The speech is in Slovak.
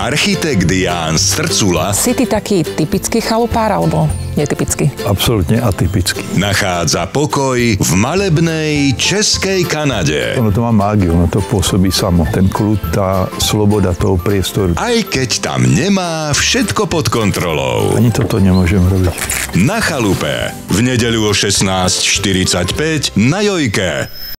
Architekt Ján Strcula Si ty taký typický chalupár, alebo netypický? Absolútne atypický. nachádza pokoj v malebnej českej Kanade. Ono to má mágiu, ono to pôsobí samo. Ten kľud, tá sloboda toho priestoru. Aj keď tam nemá všetko pod kontrolou. Ani toto nemôžem robiť. Na chalupe v nedeľu o 16:45 na Jojke.